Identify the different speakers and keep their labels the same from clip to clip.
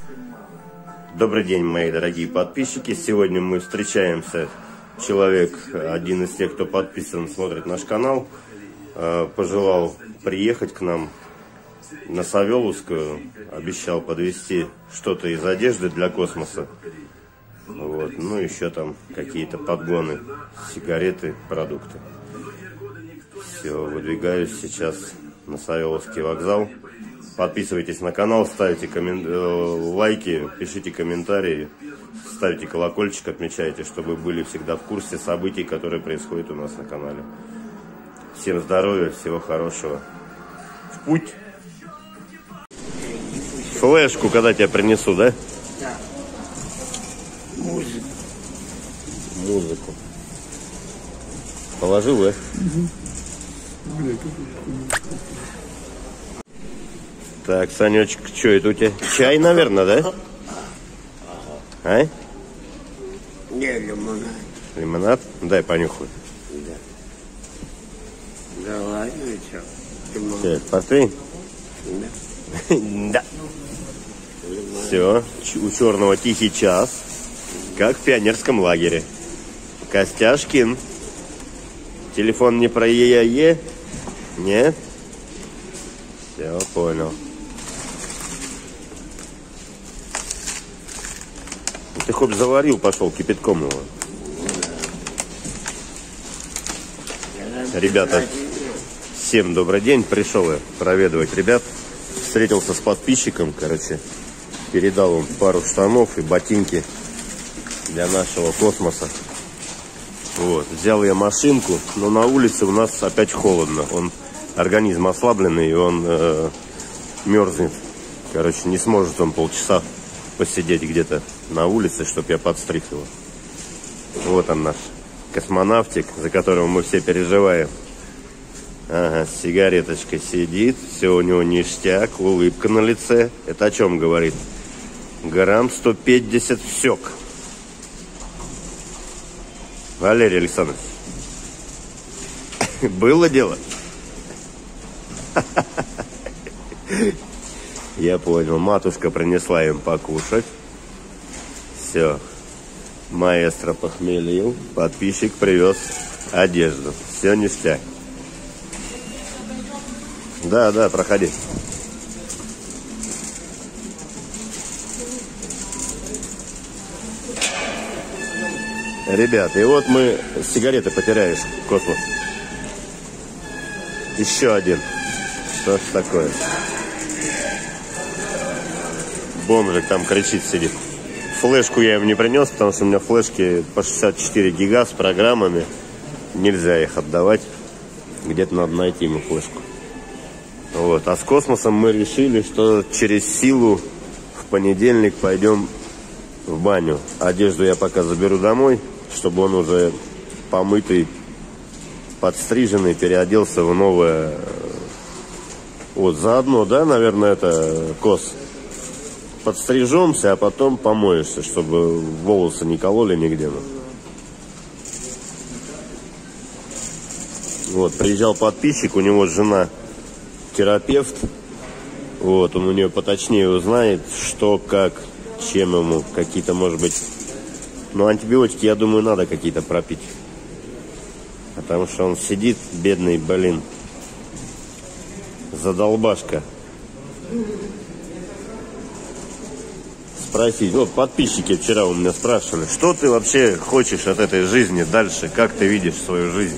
Speaker 1: Добрый день, мои дорогие подписчики. Сегодня мы встречаемся. Человек, один из тех, кто подписан, смотрит наш канал, пожелал приехать к нам на Савеловскую. Обещал подвезти что-то из одежды для космоса. Вот. Ну, еще там какие-то подгоны, сигареты, продукты. Все, выдвигаюсь сейчас на Савеловский вокзал. Подписывайтесь на канал, ставьте лайки, пишите комментарии, ставьте колокольчик, отмечайте, чтобы были всегда в курсе событий, которые происходят у нас на канале. Всем здоровья, всего хорошего. В путь! Флешку когда тебя принесу, да?
Speaker 2: Да. Музыку.
Speaker 1: Музыку. Положил, да?
Speaker 2: Угу.
Speaker 1: Так, Санечек, что это у тебя? Чай, наверное, да? А?
Speaker 2: Не, лимонад.
Speaker 1: Лимонад? Дай понюхаю.
Speaker 2: Да. Да ладно, что? Лимонад.
Speaker 1: Все, портвейн?
Speaker 2: Да.
Speaker 1: Да. Все, у черного тихий час, как в пионерском лагере. Костяшкин. Телефон не про е-е-е? Нет? Все, понял. Ты хоть заварил, пошел кипятком его. Ребята, всем добрый день. Пришел я проведывать ребят. Встретился с подписчиком, короче. Передал он пару штанов и ботинки для нашего космоса. Вот. Взял я машинку, но на улице у нас опять холодно. Организм ослабленный, и он мерзнет. Короче, не сможет он полчаса посидеть где-то на улице, чтобы я подстриг его. Вот он наш космонавтик, за которого мы все переживаем. Ага, с сигареточкой сидит, все у него ништяк, улыбка на лице. Это о чем говорит? Грамм 150 всек. Валерий Александрович, было дело? Я понял. Матушка принесла им покушать. Все. Маэстро похмелил. Подписчик привез одежду. Все ништяк. Да, да, проходи. Ребят, и вот мы... Сигареты потеряешь, космос. Еще один. Что ж такое? Бомжик там кричит, сидит. Флешку я им не принес, потому что у меня флешки по 64 гига с программами. Нельзя их отдавать. Где-то надо найти ему флешку. Вот. А с космосом мы решили, что через силу в понедельник пойдем в баню. Одежду я пока заберу домой, чтобы он уже помытый, подстриженный, переоделся в новое. Вот, заодно, да, наверное, это кос. Подстрижемся, а потом помоешься, чтобы волосы не кололи нигде. Вот, приезжал подписчик, у него жена терапевт. Вот, он у нее поточнее узнает, что, как, чем ему, какие-то, может быть. Но антибиотики, я думаю, надо какие-то пропить. Потому что он сидит, бедный, блин. Задолбашка. Спросить. Вот подписчики вчера у меня спрашивали, что ты вообще хочешь от этой жизни дальше? Как ты видишь свою жизнь?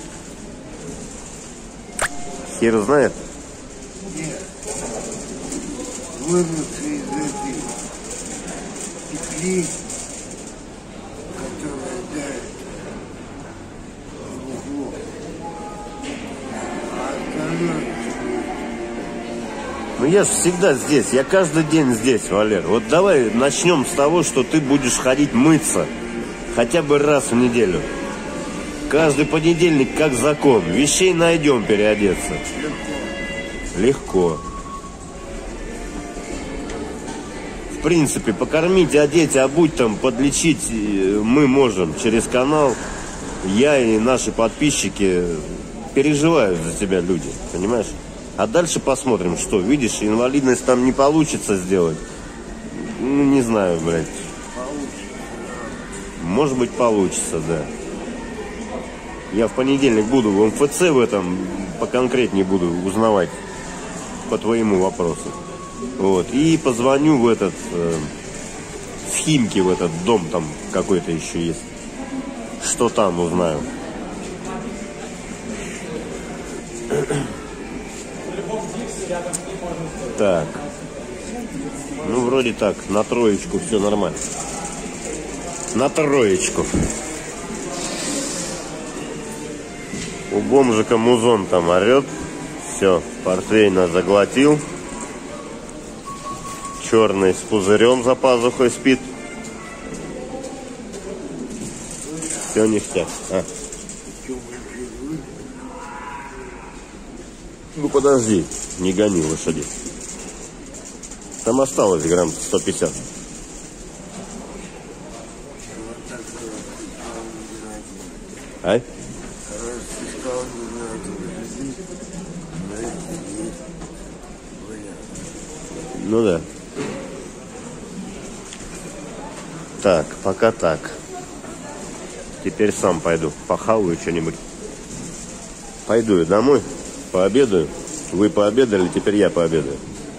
Speaker 1: Хер знает.
Speaker 2: Нет. Вырваться из этой петли, которая давит в углу. А остальное...
Speaker 1: Ну я же всегда здесь, я каждый день здесь, Валер. Вот давай начнем с того, что ты будешь ходить мыться хотя бы раз в неделю. Каждый понедельник как закон. Вещей найдем переодеться. Легко. В принципе, покормить, одеть, обуть, там, подлечить мы можем через канал. Я и наши подписчики переживают за тебя, люди, понимаешь? А дальше посмотрим, что, видишь, инвалидность там не получится сделать. Ну, не знаю, блядь. Может быть, получится, да. Я в понедельник буду в МФЦ в этом, поконкретнее буду узнавать по твоему вопросу. Вот. И позвоню в этот, в Химки, в этот дом, там какой-то еще есть. Что там, узнаю. Так. Ну, вроде так, на троечку все нормально. На троечку. У бомжика музон там орет. Все, портвейн нас заглотил. Черный с пузырем за пазухой спит. Все ништяк. Ну подожди, не гони лошади. Там осталось грамм 150. Ай? Ну да. Так, пока так. Теперь сам пойду, похаваю что-нибудь. Пойду я домой, пообедаю. Вы пообедали, теперь я пообедаю.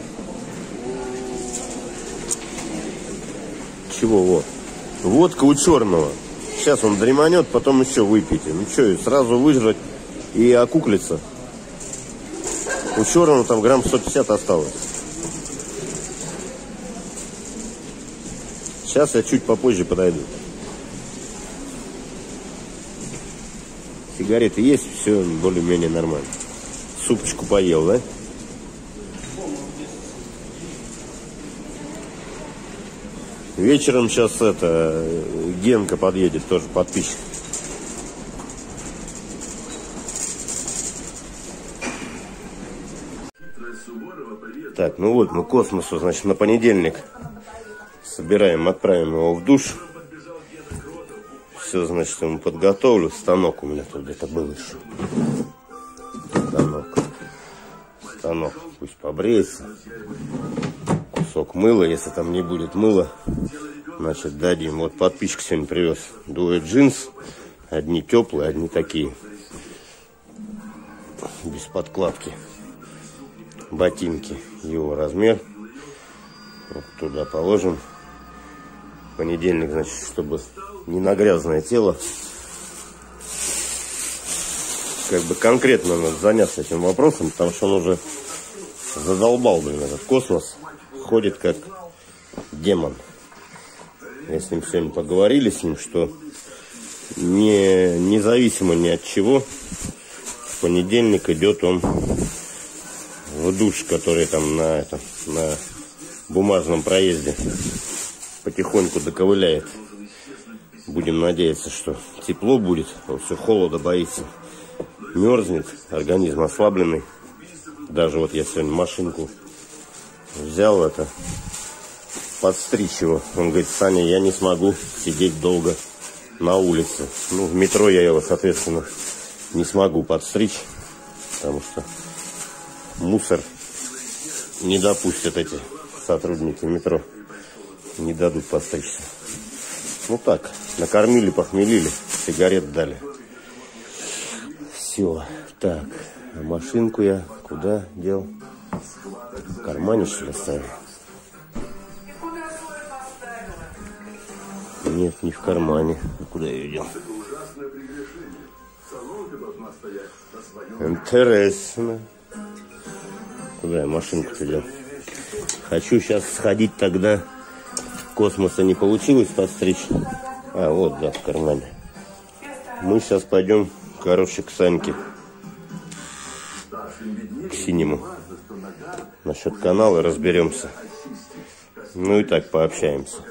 Speaker 1: Чего вот? Водка у черного. Сейчас он дреманет, потом еще выпейте. Ну что, сразу выжрать и окуклиться. У черного там грамм 150 осталось. Сейчас я чуть попозже подойду. Сигареты есть, все более-менее нормально. Супчику поел, да? Вечером сейчас Генка подъедет, тоже подписчик. Так, ну вот мы Космосу, значит, на понедельник собираем, отправим его в душ. Все, значит, ему подготовлю. Станок у меня тут где-то был еще. Станок. Пусть побреется. Кусок мыла, если там не будет мыла, значит, дадим. Вот подписчик сегодня привез двое джинс. Одни теплые, одни такие. Без подкладки. Ботинки. Его размер. Вот туда положим. В понедельник, значит, чтобы не на грязное тело. Как бы конкретно надо заняться этим вопросом, потому что он уже задолбал, блин, этот Космос. Ходит как демон. Я с ним сегодня поговорили, с ним, что независимо ни от чего, в понедельник идет он в душ, который там на бумажном проезде потихоньку доковыляет. Будем надеяться, что тепло будет, он все холода боится. Мерзнет, организм ослабленный. Даже вот я сегодня машинку взял подстричь его. Он говорит: Саня, я не смогу сидеть долго на улице. Ну, в метро я его, соответственно, не смогу подстричь, потому что мусор не допустят эти сотрудники метро. Не дадут подстричься. Ну так, накормили, похмелили, сигарет дали. Все, так, а машинку я куда дел? В кармане, что ли, оставил? Нет, не в кармане. А куда я ее дел? Интересно. Куда я машинку-то дел? Хочу сейчас сходить тогда. Космоса не получилось подстричь. А, вот, да, в кармане. Мы сейчас пойдем, короче, к Саньке. К Синему. Насчет канала разберемся. Ну и так пообщаемся.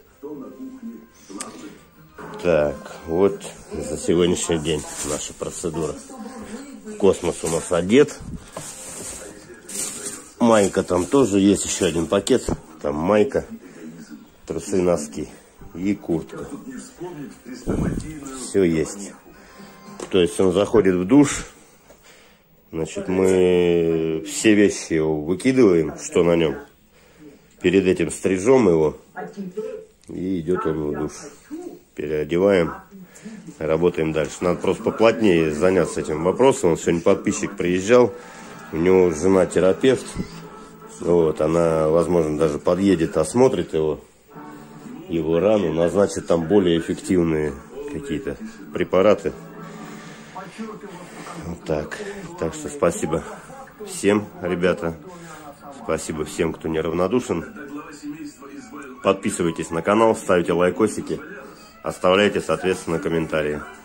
Speaker 1: Так, вот за сегодняшний день наша процедура. Космос у нас одет. Майка там тоже есть, еще один пакет. Там майка, трусы, носки и куртка. Все есть. То есть он заходит в душ. Значит, мы все вещи его выкидываем, что на нем. Перед этим стрижем его. И идет он в душ. Переодеваем. Работаем дальше. Надо просто поплотнее заняться этим вопросом. Он сегодня подписчик приезжал. У него жена терапевт. Вот, она, возможно, даже подъедет, осмотрит его рану, назначит там более эффективные какие-то препараты. Вот так. Так что спасибо всем, ребята. Спасибо всем, кто неравнодушен. Подписывайтесь на канал, ставьте лайкосики, оставляйте, соответственно, комментарии.